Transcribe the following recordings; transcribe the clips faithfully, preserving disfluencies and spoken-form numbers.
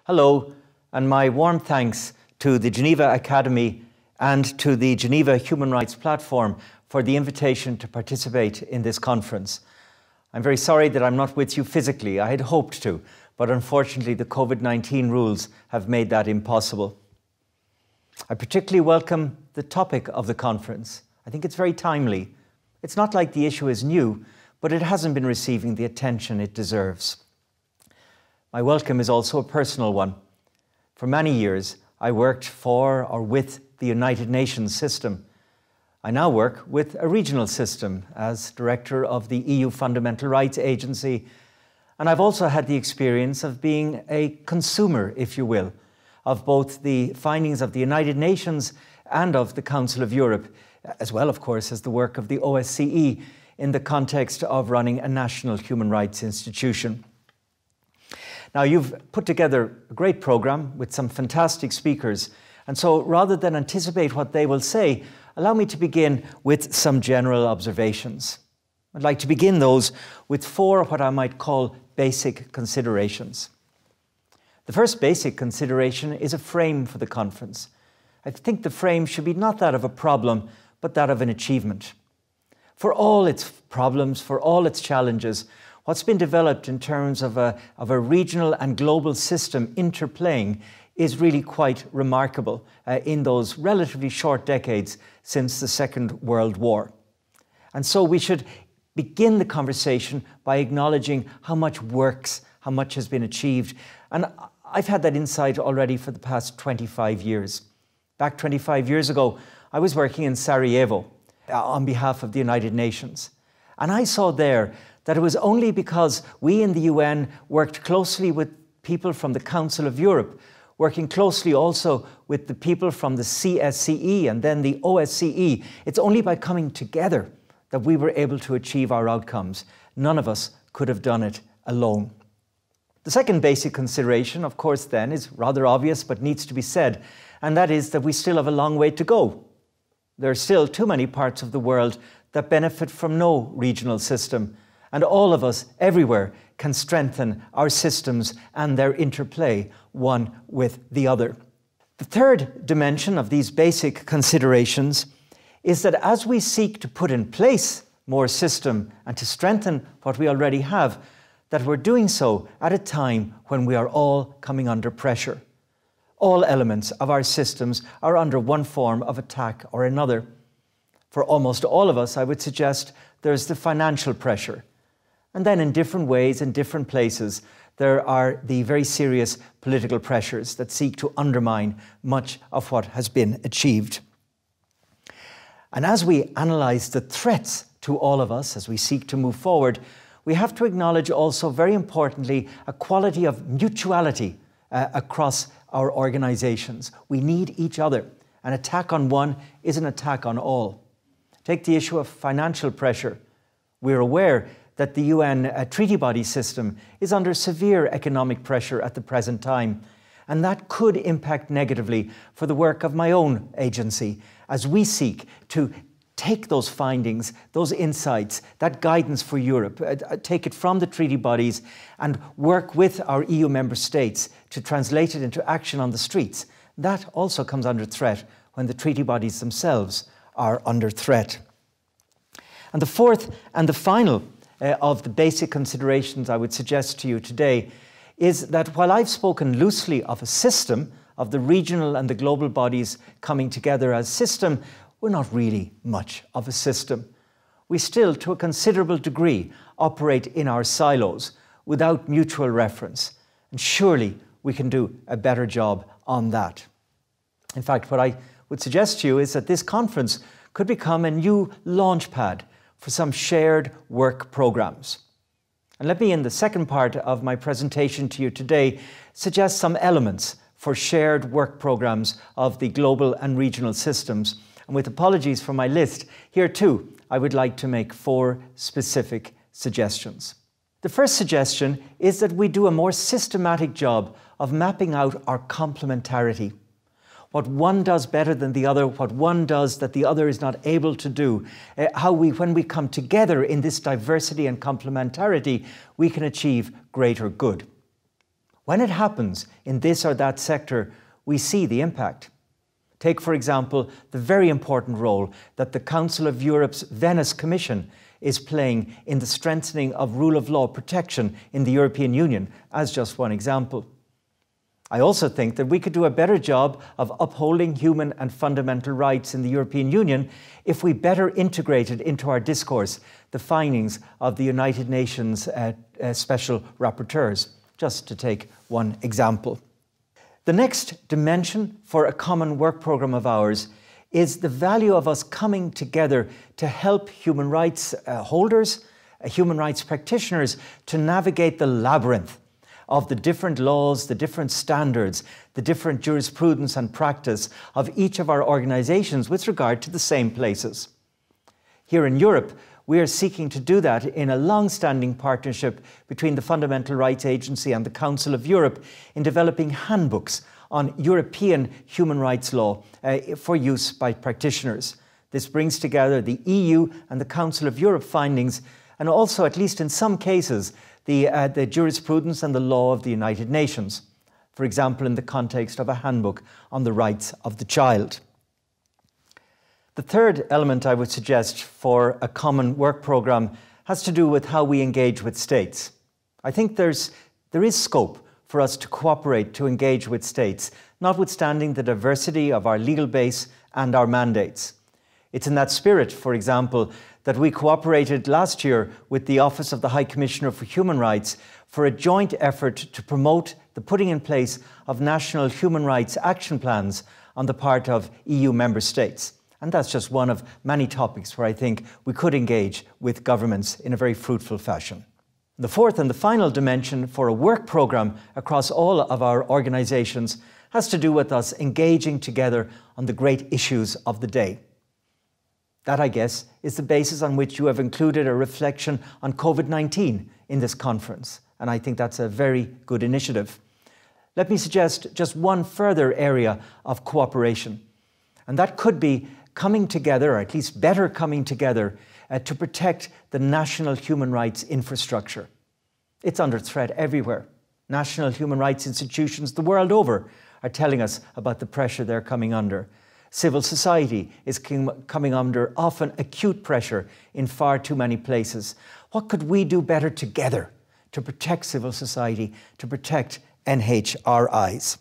Hello, and my warm thanks to the Geneva Academy and to the Geneva Human Rights Platform for the invitation to participate in this conference. I'm very sorry that I'm not with you physically. I had hoped to, but unfortunately the COVID nineteen rules have made that impossible. I particularly welcome the topic of the conference. I think it's very timely. It's not like the issue is new, but it hasn't been receiving the attention it deserves. My welcome is also a personal one. For many years, I worked for or with the United Nations system. I now work with a regional system as director of the E U Fundamental Rights Agency, and I've also had the experience of being a consumer, if you will, of both the findings of the United Nations and of the Council of Europe, as well, of course, as the work of the O S C E in the context of running a national human rights institution. Now, you've put together a great program with some fantastic speakers, and so rather than anticipate what they will say, allow me to begin with some general observations. I'd like to begin those with four what I might call basic considerations. The first basic consideration is a frame for the conference. I think the frame should be not that of a problem, but that of an achievement. For all its problems, for all its challenges, what's been developed in terms of a, of a regional and global system interplaying is really quite remarkable uh, in those relatively short decades since the Second World War. And so we should begin the conversation by acknowledging how much works, how much has been achieved. And I've had that insight already for the past twenty-five years. Back twenty-five years ago, I was working in Sarajevo uh, on behalf of the United Nations. And I saw there that it was only because we in the U N worked closely with people from the Council of Europe, working closely also with the people from the C S C E and then the O S C E. It's only by coming together that we were able to achieve our outcomes. None of us could have done it alone. The second basic consideration, of course, then, is rather obvious but needs to be said, and that is that we still have a long way to go. There are still too many parts of the world that benefit from no regional system, and all of us everywhere can strengthen our systems and their interplay one with the other. The third dimension of these basic considerations is that as we seek to put in place more system and to strengthen what we already have, that we're doing so at a time when we are all coming under pressure. All elements of our systems are under one form of attack or another. For almost all of us, I would suggest there's the financial pressure. And then in different ways, in different places, there are the very serious political pressures that seek to undermine much of what has been achieved. And as we analyse the threats to all of us, as we seek to move forward, we have to acknowledge also, very importantly, a quality of mutuality uh, across our organisations. We need each other. An attack on one is an attack on all. Take the issue of financial pressure. We're aware that the U N uh, treaty body system is under severe economic pressure at the present time, and that could impact negatively for the work of my own agency as we seek to take those findings, those insights, that guidance for Europe, uh, take it from the treaty bodies and work with our E U member states to translate it into action on the streets. That also comes under threat when the treaty bodies themselves are under threat. And the fourth and the final uh, of the basic considerations I would suggest to you today is that while I've spoken loosely of a system, of the regional and the global bodies coming together as system, we're not really much of a system. We still, to a considerable degree, operate in our silos without mutual reference. And surely we can do a better job on that. In fact, what I would suggest to you is that this conference could become a new launch pad for some shared work programs. And let me, in the second part of my presentation to you today, suggest some elements for shared work programs of the global and regional systems. And with apologies for my list, here too, I would like to make four specific suggestions. The first suggestion is that we do a more systematic job of mapping out our complementarity. What one does better than the other, what one does that the other is not able to do, uh, how we, when we come together in this diversity and complementarity, we can achieve greater good. When it happens in this or that sector, we see the impact. Take, for example, the very important role that the Council of Europe's Venice Commission is playing in the strengthening of rule of law protection in the European Union, as just one example. I also think that we could do a better job of upholding human and fundamental rights in the European Union if we better integrated into our discourse the findings of the United Nations uh, uh, Special Rapporteurs, just to take one example. The next dimension for a common work programme of ours is the value of us coming together to help human rights uh, holders, uh, human rights practitioners to navigate the labyrinth of the different laws, the different standards, the different jurisprudence and practice of each of our organisations with regard to the same places. Here in Europe, we are seeking to do that in a long-standing partnership between the Fundamental Rights Agency and the Council of Europe in developing handbooks on European human rights law uh, for use by practitioners. This brings together the E U and the Council of Europe findings, and also, at least in some cases, the, uh, the jurisprudence and the law of the United Nations, for example, in the context of a handbook on the rights of the child. The third element I would suggest for a common work programme has to do with how we engage with states. I think there's, there is scope for us to cooperate to engage with states, notwithstanding the diversity of our legal base and our mandates. It's in that spirit, for example, that we cooperated last year with the Office of the High Commissioner for Human Rights for a joint effort to promote the putting in place of national human rights action plans on the part of E U member states. And that's just one of many topics where I think we could engage with governments in a very fruitful fashion. The fourth and the final dimension for a work programme across all of our organisations has to do with us engaging together on the great issues of the day. That, I guess, is the basis on which you have included a reflection on COVID nineteen in this conference, and I think that's a very good initiative. Let me suggest just one further area of cooperation, and that could be coming together, or at least better coming together, uh, to protect the national human rights infrastructure. It's under threat everywhere. National human rights institutions the world over are telling us about the pressure they're coming under. Civil society is coming under often acute pressure in far too many places. What could we do better together to protect civil society, to protect N H R Is?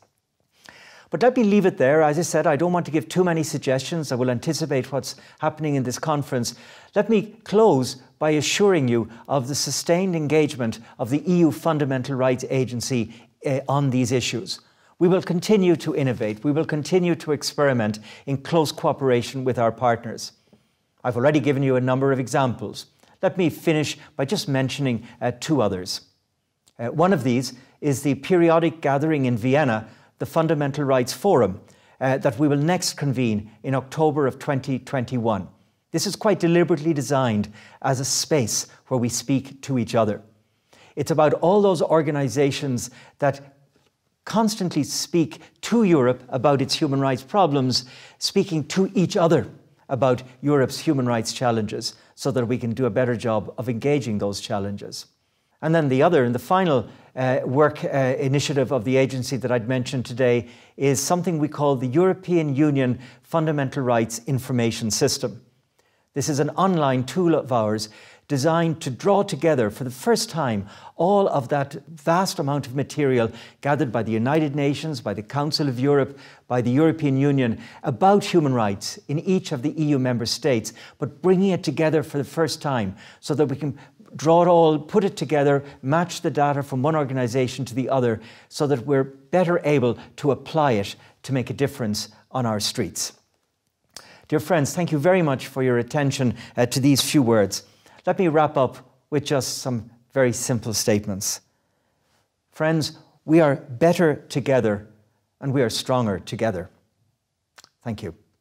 But let me leave it there. As I said, I don't want to give too many suggestions. I will anticipate what's happening in this conference. Let me close by assuring you of the sustained engagement of the E U Fundamental Rights Agency uh, on these issues. We will continue to innovate. We will continue to experiment in close cooperation with our partners. I've already given you a number of examples. Let me finish by just mentioning uh, two others. Uh, one of these is the periodic gathering in Vienna, the Fundamental Rights Forum, uh, that we will next convene in October of twenty twenty-one. This is quite deliberately designed as a space where we speak to each other. It's about all those organisations that constantly speak to Europe about its human rights problems, speaking to each other about Europe's human rights challenges, so that we can do a better job of engaging those challenges. And then the other and the final uh, work uh, initiative of the agency that I'd mentioned today is something we call the European Union Fundamental Rights Information System. This is an online tool of ours designed to draw together for the first time all of that vast amount of material gathered by the United Nations, by the Council of Europe, by the European Union about human rights in each of the E U member states, but bringing it together for the first time so that we can draw it all, put it together, match the data from one organisation to the other so that we're better able to apply it to make a difference on our streets. Dear friends, thank you very much for your attention uh, to these few words. Let me wrap up with just some very simple statements. Friends, we are better together and we are stronger together. Thank you.